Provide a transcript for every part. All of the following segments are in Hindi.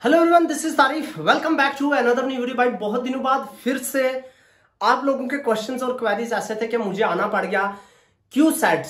Hello everyone, this is Tarif. Welcome back to another new video. भाई बहुत दिनों बाद फिर से आप लोगों के क्वेश्चंस और क्वेरीज ऐसे थे कि मुझे आना पड़ गया क्यूसेट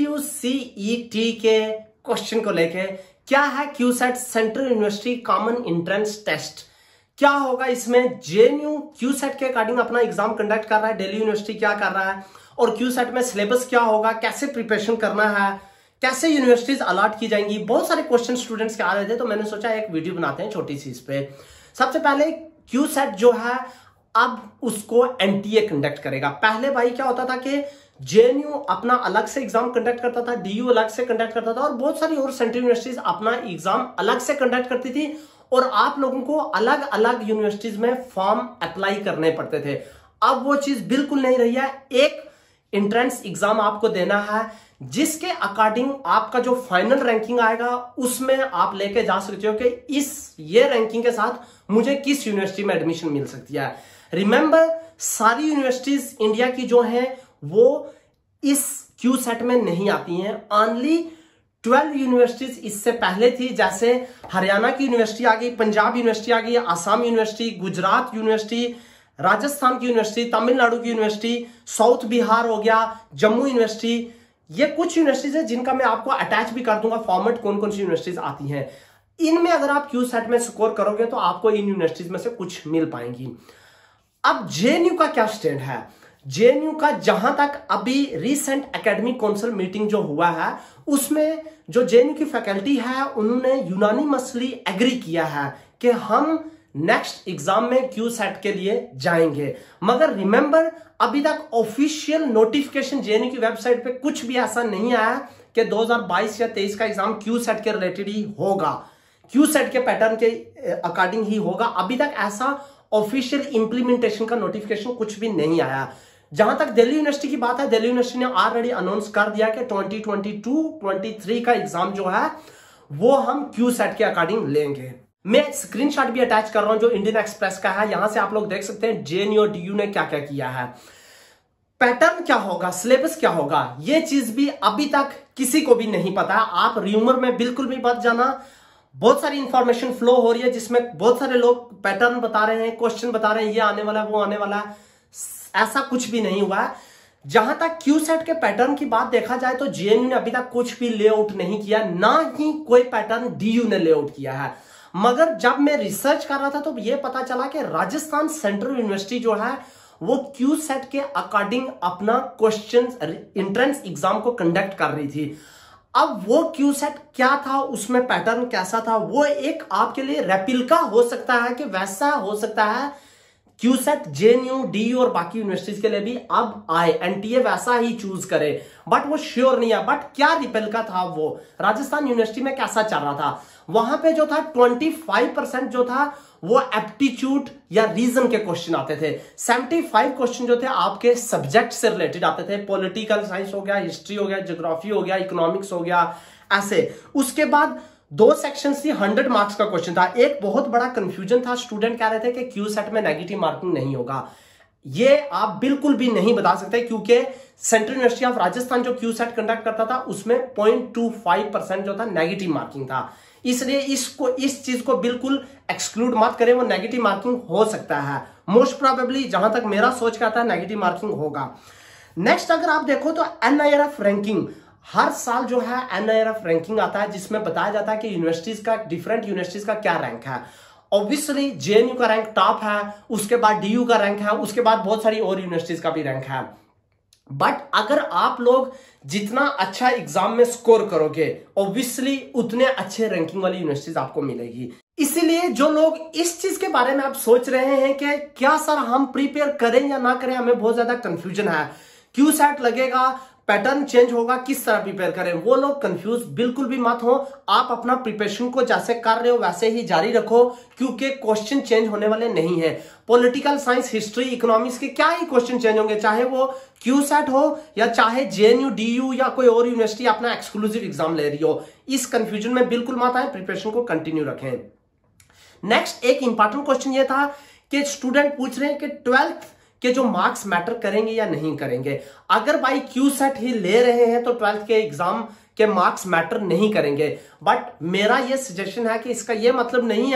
CUCET के क्वेश्चन को लेके। क्या है CUCET? Central university common entrance test. क्या होगा इसमें? JNU क्यूसेट के अकॉर्डिंग अपना एग्जाम कंडक्ट कर रहा है, दिल्ली यूनिवर्सिटी क्या कर रहा है, और क्यूसेट में सिलेबस क्या होगा, कैसे प्रिपरेशन करना है, कैसे यूनिवर्सिटीज अलॉट की जाएंगी। बहुत सारे क्वेश्चन स्टूडेंट्स के आ रहे थे, तो मैंने सोचा एक वीडियो बनाते हैं छोटी सी इस पे। सबसे पहले क्यूसेट जो है अब उसको NTA कंडक्ट करेगा। पहले भाई क्या होता था कि JNU अपना अलग से एग्जाम कंडक्ट करता था, DU अलग से कंडक्ट करता था, और बहुत सारी और सेंट्रल यूनिवर्सिटीज अपना एग्जाम अलग से कंडक्ट करती थी, और आप लोगों को अलग अलग यूनिवर्सिटीज में फॉर्म अप्लाई करने पड़ते थे। अब वो चीज बिल्कुल नहीं रही है। एक एंट्रेंस एग्जाम आपको देना है, जिसके अकॉर्डिंग आपका जो फाइनल रैंकिंग आएगा उसमें आप लेके जा सकते हो कि ये रैंकिंग के साथ मुझे किस यूनिवर्सिटी में एडमिशन मिल सकती है। रिमेंबर, सारी यूनिवर्सिटीज इंडिया की जो हैं वो इस क्यूसेट में नहीं आती हैं। ओनली 12 यूनिवर्सिटीज इससे पहले थी, जैसे हरियाणा की यूनिवर्सिटी आ गई, पंजाब यूनिवर्सिटी आ गई, आसाम यूनिवर्सिटी, गुजरात यूनिवर्सिटी, राजस्थान की यूनिवर्सिटी, तमिलनाडु की यूनिवर्सिटी, साउथ बिहार हो गया, जम्मू यूनिवर्सिटी। ये कुछ यूनिवर्सिटीज है जिनका मैं आपको अटैच भी कर दूंगा फॉर्मेट, कौन कौन सी यूनिवर्सिटीज आती हैं। इनमें अगर आप क्यूसेट में स्कोर करोगे तो आपको इन यूनिवर्सिटीज में से कुछ मिल पाएंगी। अब JNU का क्या स्टैंड है? JNU का जहां तक अभी रिसेंट एकेडमिक काउंसिल मीटिंग जो हुआ है उसमें जो JNU की फैकल्टी है उन्होंने यूनानिमसली एग्री किया है कि हम नेक्स्ट एग्जाम में क्यूसेट के लिए जाएंगे। मगर रिमेंबर, अभी तक ऑफिशियल नोटिफिकेशन JNU की वेबसाइट पे कुछ भी ऐसा नहीं आया कि 2022 या 23 का एग्जाम क्यूसेट के रिलेटेड ही होगा, क्यूसेट के पैटर्न के अकॉर्डिंग ही होगा। अभी तक ऐसा ऑफिशियल इंप्लीमेंटेशन का नोटिफिकेशन कुछ भी नहीं आया। जहां तक दिल्ली यूनिवर्सिटी की बात है, दिल्ली यूनिवर्सिटी ने ऑलरेडी अनाउंस कर दिया कि 2022-23 का एग्जाम जो है वो हम क्यूसेट के अकॉर्डिंग लेंगे। मैं स्क्रीनशॉट भी अटैच कर रहा हूं जो इंडियन एक्सप्रेस का है। यहां से आप लोग देख सकते हैं JNU और DU ने क्या क्या किया है, पैटर्न क्या होगा, सिलेबस क्या होगा, ये चीज भी अभी तक किसी को भी नहीं पता है। आप र्यूमर में बिल्कुल भी मत जाना। बहुत सारी इंफॉर्मेशन फ्लो हो रही है जिसमें बहुत सारे लोग पैटर्न बता रहे हैं, क्वेश्चन बता रहे हैं, ये आने वाला है, वो आने वाला है। ऐसा कुछ भी नहीं हुआ है। जहां तक क्यूसेट के पैटर्न की बात देखा जाए तो JNU ने अभी तक कुछ भी लेआउट नहीं किया, ना ही कोई पैटर्न DU ने लेआउट किया है। मगर जब मैं रिसर्च कर रहा था तो यह पता चला कि राजस्थान सेंट्रल यूनिवर्सिटी जो है वो क्यूसेट के अकॉर्डिंग अपना क्वेश्चन एंट्रेंस एग्जाम को कंडक्ट कर रही थी। अब वो क्यूसेट क्या था, उसमें पैटर्न कैसा था, वो एक आपके लिए रेप्लिका हो सकता है कि वैसा हो सकता है क्यूसेट JNU, DU और बाकी यूनिवर्सिटीज के लिए भी अब आए, NTA वैसा ही चूज करे, बट वो श्योर नहीं है। बट क्या रिपेलिका था वो राजस्थान यूनिवर्सिटी में कैसा चल रहा था? वहां पे जो था 25% जो था वो एप्टीट्यूड या रीजन के क्वेश्चन आते थे। 75 क्वेश्चन जो थे आपके सब्जेक्ट से रिलेटेड आते थे। पॉलिटिकल साइंस हो गया, हिस्ट्री हो गया, ज्योग्राफी हो गया, इकोनॉमिक्स हो गया, ऐसे। उसके बाद 2 सेक्शन थी, 100 मार्क्स का क्वेश्चन था। एक बहुत बड़ा कंफ्यूजन था, स्टूडेंट कह रहे थे कि क्यूसेट में नेगेटिव मार्किंग नहीं होगा। ये आप बिल्कुल भी नहीं बता सकते, क्योंकि सेंट्रल यूनिवर्सिटी ऑफ राजस्थान जो क्यूसेट कंडक्ट करता था उसमें 0.25% जो था नेगेटिव मार्किंग था। इसलिए इस चीज को बिल्कुल एक्सक्लूड मत करें, वो नेगेटिव मार्किंग हो सकता है। मोस्ट प्रोबेबली जहां तक मेरा सोच का आता है नेगेटिव मार्किंग होगा। नेक्स्ट अगर आप देखो तो NIRF रैंकिंग, हर साल जो है NIRF रैंकिंग आता है जिसमें बताया जाता है कि यूनिवर्सिटीज का, डिफरेंट यूनिवर्सिटीज का क्या रैंक है। ऑब्वियसली JNU का रैंक टॉप है, उसके बाद DU का रैंक है, उसके बाद बहुत सारी और यूनिवर्सिटीज का भी रैंक है। बट अगर आप लोग जितना अच्छा एग्जाम में स्कोर करोगे ऑब्वियसली उतने अच्छे रैंकिंग वाली यूनिवर्सिटीज आपको मिलेगी। इसीलिए जो लोग इस चीज के बारे में आप सोच रहे हैं कि क्या सर हम प्रिपेयर करें या ना करें, हमें बहुत ज्यादा कंफ्यूजन है, क्यूसेट लगेगा, पैटर्न चेंज होगा, किस तरह प्रिपेयर करें, वो लोग कंफ्यूज बिल्कुल भी मत हो। आप अपना प्रिपरेशन को जैसे कर रहे हो वैसे ही जारी रखो, क्योंकि क्वेश्चन चेंज होने वाले नहीं है। पॉलिटिकल साइंस, हिस्ट्री, इकोनॉमिक्स के क्या ही क्वेश्चन चेंज होंगे, चाहे वो क्यूसेट हो या चाहे JNU, DU या कोई और यूनिवर्सिटी अपना एक्सक्लूसिव एग्जाम ले रही हो। इस कंफ्यूजन में बिल्कुल मत आए, प्रिपरेशन को कंटिन्यू रखें। नेक्स्ट एक इंपॉर्टेंट क्वेश्चन ये था कि स्टूडेंट पूछ रहे हैं कि 12th के जो मार्क्स मैटर करेंगे या नहीं करेंगे। अगर भाई क्यूसेट ही ले रहे हैं तो 12th के एग्जाम के मार्क्स मैटर नहीं करेंगे। बट मेरा ये सजेशन है कि इसका ये मतलब नहीं है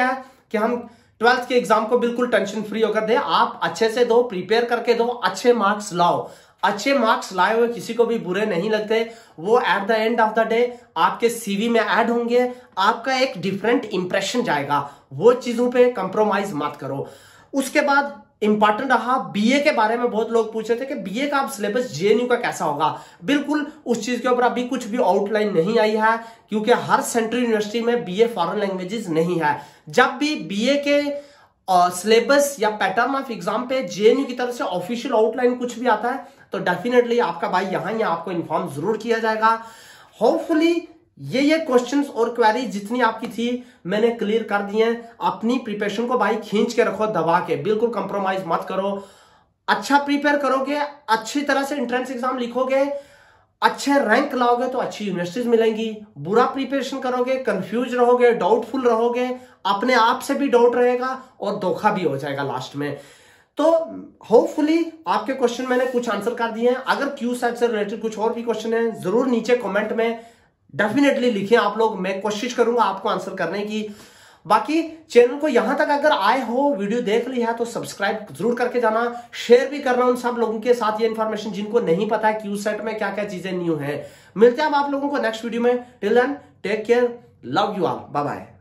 कि हम 12th के एग्जाम को बिल्कुल टेंशन फ्री होकर दे। आप अच्छे से दो, प्रिपेयर करके दो, अच्छे मार्क्स लाओ। अच्छे मार्क्स लाए हुए किसी को भी बुरे नहीं लगते। वो at the end of the day आपके सीवी में ऐड होंगे, आपका एक डिफरेंट इंप्रेशन जाएगा। वो चीजों पे कंप्रोमाइज मत करो। उसके बाद इंपॉर्टेंट रहा बीए के बारे में, बहुत लोग पूछे थे कि बीए का आप सिलेबस जेएनयू का कैसा होगा। बिल्कुल उस चीज के ऊपर अभी कुछ भी आउटलाइन नहीं आई है, क्योंकि हर सेंट्रल यूनिवर्सिटी में बीए फॉरेन लैंग्वेजेस नहीं है। जब भी बीए के सिलेबस या पैटर्न ऑफ एग्जाम पे जेएनयू की तरफ से ऑफिशियल आउटलाइन कुछ भी आता है तो डेफिनेटली आपका भाई यहां आपको इन्फॉर्म जरूर किया जाएगा। होपफुली ये क्वेश्चंस और क्वेरीज जितनी आपकी थी मैंने क्लियर कर दी हैं। अपनी प्रिपरेशन को भाई खींच के रखो, दबा के, बिल्कुल कंप्रोमाइज मत करो। अच्छा प्रिपेयर करोगे, अच्छी तरह से एंट्रेंस एग्जाम लिखोगे, अच्छे रैंक लाओगे तो अच्छी यूनिवर्सिटीज मिलेंगी। बुरा प्रिपरेशन करोगे, कंफ्यूज रहोगे, डाउटफुल रहोगे, अपने आप से भी डाउट रहेगा और धोखा भी हो जाएगा लास्ट में। तो होपफुली आपके क्वेश्चन मैंने कुछ आंसर कर दिए हैं। अगर क्यूसैट से रिलेटेड कुछ और भी क्वेश्चन है जरूर नीचे कमेंट में डेफिनेटली लिखें आप लोग, मैं कोशिश करूंगा आपको आंसर करने की। बाकी चैनल को यहां तक अगर आए हो, वीडियो देख ली है तो सब्सक्राइब जरूर करके जाना, शेयर भी करना उन सब लोगों के साथ ये इन्फॉर्मेशन जिनको नहीं पता है क्यूसैट में क्या क्या चीजें न्यू है। मिलते हैं आप लोगों को नेक्स्ट वीडियो में। Till then take care, love you all, bye bye.